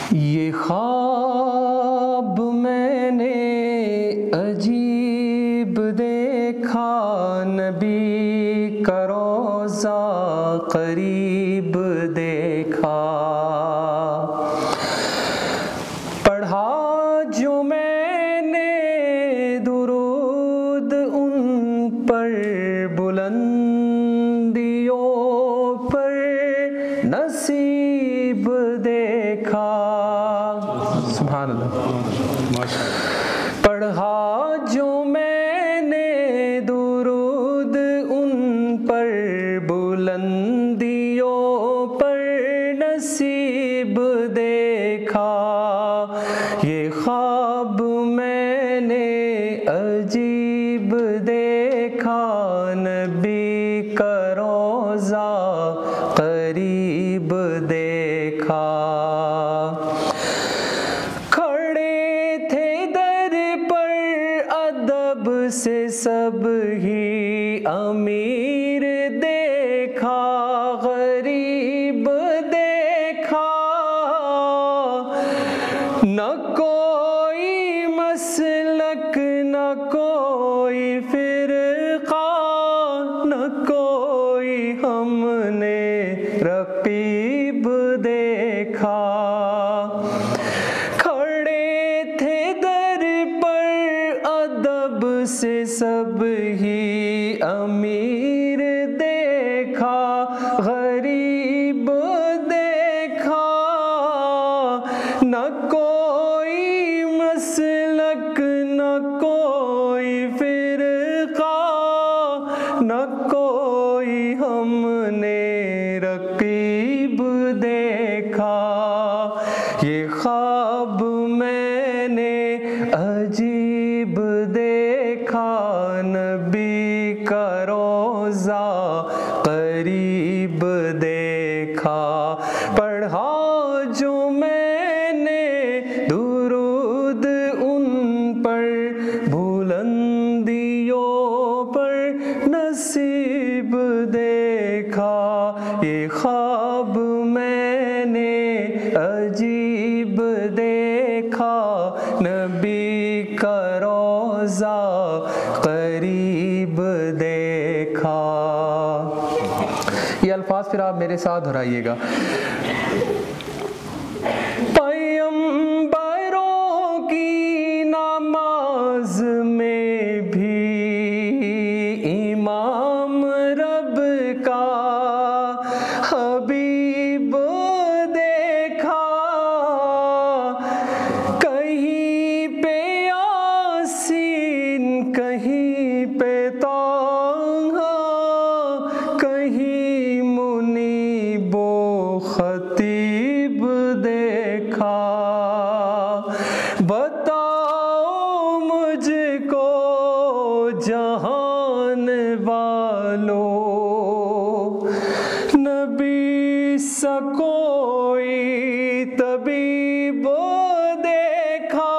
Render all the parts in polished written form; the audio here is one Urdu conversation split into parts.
یہ خواب میں نے عجیب دیکھا، نبی کا روضہ قریب دیکھا، پڑھا جو میں نے درود ان پر، بلندیوں پر نصیب دیکھا، سبحان اللہ، پڑھا جو میں نے درود ان پر، بلندیوں پر نصیب دیکھا، یہ خواب میں نے عجیب دیکھا، نبی کا روضہ قریب دیکھا، کھڑے تھے در پر ادب سے سب ہی، امیر دیکھا غریب دیکھا، نہ کوئی مسلک نہ کوئی فرقہ، نہ کوئی ہم نے رقیب دیکھا، کھڑے تھے در پر ادب سے سب ہی، امیر دیکھا غریب دیکھا، نہ کوئی مسلک نہ کوئی فرقہ، نہ کوئی ہم نے رقیب دیکھا، یہ خواب میں نے عجیب دیکھا، نبی کا روضہ قریب دیکھا، پڑھا جو میں نے درود ان پر، بلندیوں پر نصیب دیکھا، یہ خواب میں نے عجیب دیکھا، نبی کا روضہ قریب دیکھا۔ یہ الفاظ پھر آپ میرے ساتھ دہرائیے گا، پیغمبروں کی نماز میں بھی امام رب کا حبیب دیکھا، کہیں پہ یاسین کہیں پہ طٰہٰ، کہیں منیب و خطیب دیکھا، بتاؤ مجھ کو جہان والو، نبی سا کوئی طبیب دیکھا،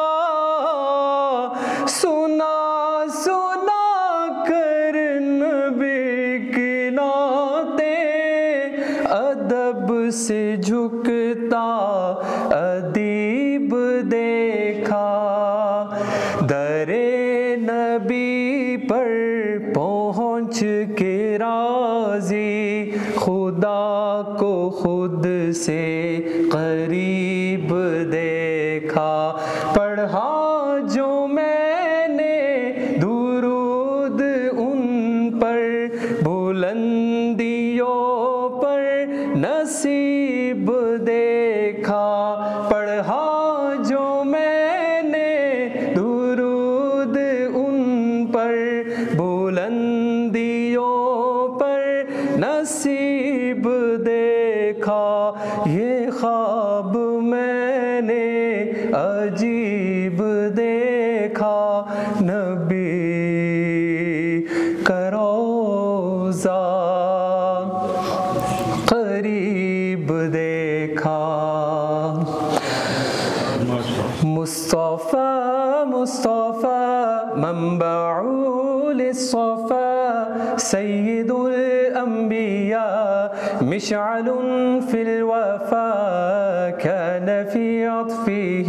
سنا سنا کر نبی کی نعتیں، ادب سے جھکتا ادیب دیکھا، در نبی پر پہنچ کے راضی، خدا کو خود سے قریب دیکھا، پڑھا جو میں نے درود ان پر، بلندیوں پر نصیب دیکھا، پڑھا جو میں نے درود ان پر، بلندیوں پر نصیب دیکھا، یہ خواب میں نے عجیب دیکھا، نبی کا روضہ قریب دیکھا، مصطفیٰ مصطفیٰ منبع للصفا، سید الانبیاء مشعل فی الوفا، كان في عطفه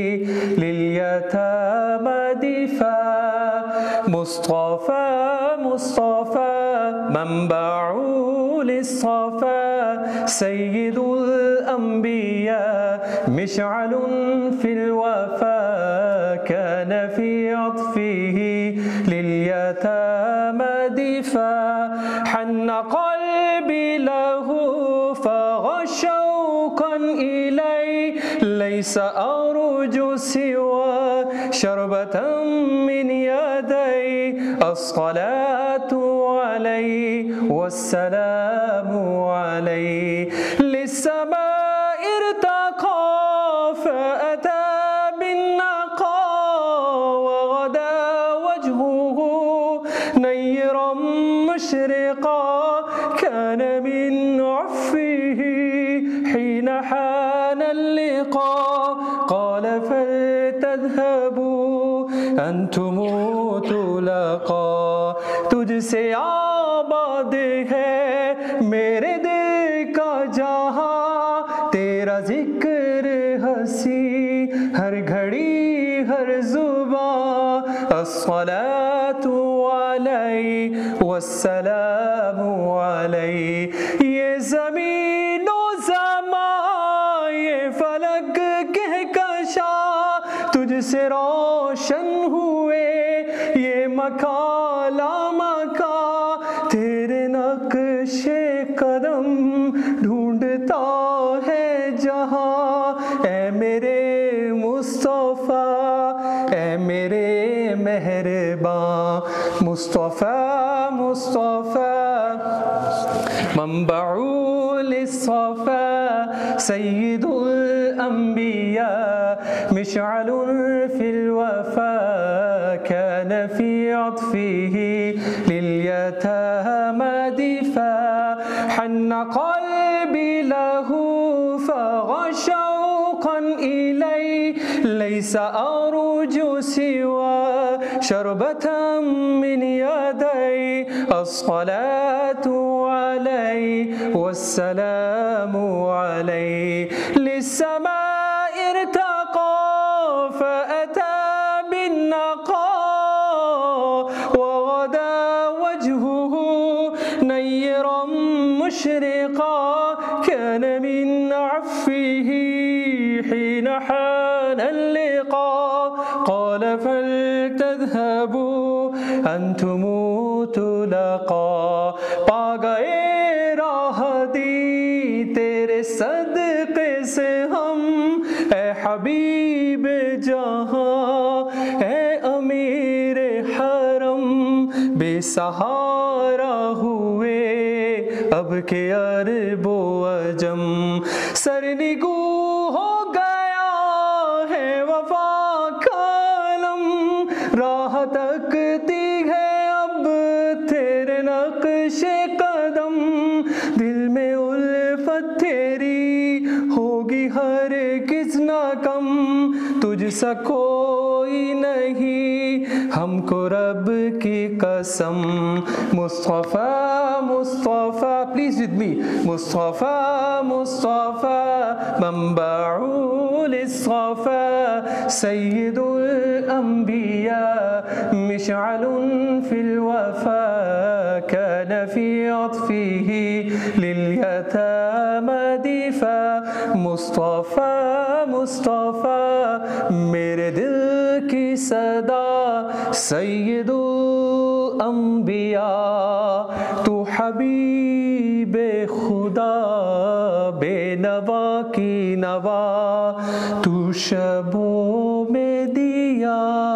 لليتامى دفاع مصطفى مصطفى منبع للصفا سيد الأنبياء مشعل في الوفا كان في عطفه لليتامى دفاع حن قلبي له فغى شوقا إليه ليس أرجو سوى شربة من يدي الصلاة عليه والسلام عليه للسماء ارتقى فأتى بالنقاء وغدا وجهه نيرا مشرقا كان من عفه حين حان اللقاء قال فلتذهبوا أنتم تلاقا تجھ سے آباد ہے میرے دل کا جہاں تیرا ذکر ہنسی ہر گھڑی ہر زباں الصلاة علیہ والسلام علیہ یہ زمین و زمان یہ فلک کہکشاں تجھ سے روشن ہوئے یہ مکان لامکان تیرے نقش قدم ڈھونڈتا ہے جہاں اے میرے مصطفیٰ اے میرے مہرباں مصطفیٰ مصطفیٰ منبع للصفا سید الأنبياء مشعل في الوفا كان في عطفه لليتامى دفاع حن قلبي له فغى شوقا إليه ليس أرجو سوى شربة من يدي الصلاة عليه والسلام عليه للسماء ارتقى فأتى بالنقاء وغدا وجهه نيرا مشرقا كان من عفه حين حان اللقاء قال فلتذهبوا أنتم تلاقا پا گئے راہ دی تیرے صدقے سے ہم اے حبیب جہاں اے امیر حرم بے سہارا ہوئے اب کے عرب و عجم سرنگو ہو گیا ہے وفا کا علم راہ تکتی ہے اب تیرے نقش قدم دل میں الفت تیری ہوگی ہرگز نہ کم تجھ سا کوئی نہیں ہم کو رب کی قسم Mustafa Mustafa please with me Mustafa Mustafa منبع للصفا سید الأنبياء مشعل في الوفا كان في عطفه لليتامى دفاع مصطفیٰ مصطفیٰ میرے دل کی صدا سید الانبیاء تو حبیب خدا بے نوا کی نوا تو شبوں میں دیا